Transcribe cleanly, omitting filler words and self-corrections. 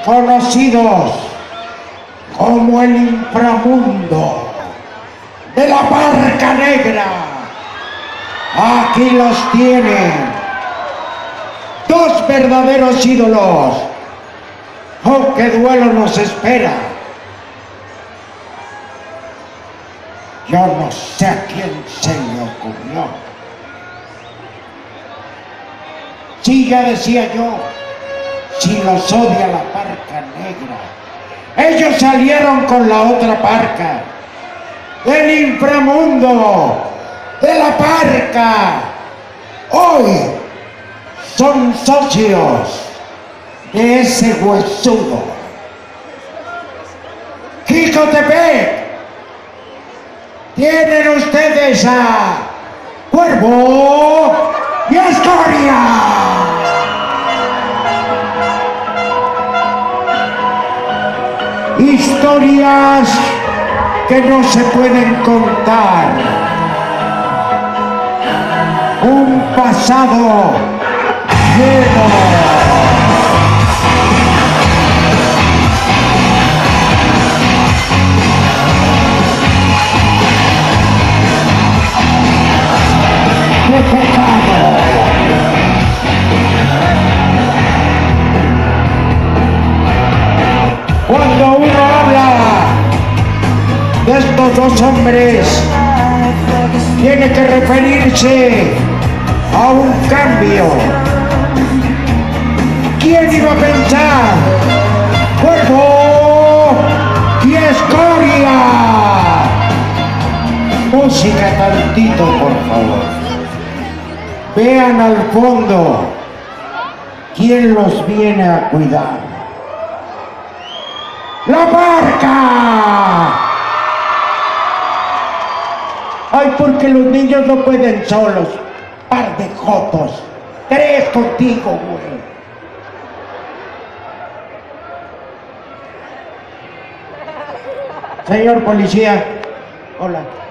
conocidos como el inframundo de la Barca Negra. Aquí los tienen, dos verdaderos ídolos. ¡Oh, qué duelo nos espera! Yo no sé a quién se le ocurrió. Sí, ya decía yo, si los odia la Barca Negra. Ellos salieron con la otra Barca, del inframundo, de la Barca. Hoy son socios de ese huesudo. Jicotepec, tienen ustedes a Cuervo y a Escoria. Historias que no se pueden contar. Un pasado lleno. Cuando uno habla de estos dos hombres, tiene que referirse a un cambio. ¿Quién iba a pensar? Cuervo y Escoria. Música tantito, por favor. Vean al fondo quién los viene a cuidar. ¡La Barca! Ay, porque los niños no pueden solos. Par de jotos. Tres contigo, güey. Señor policía, hola.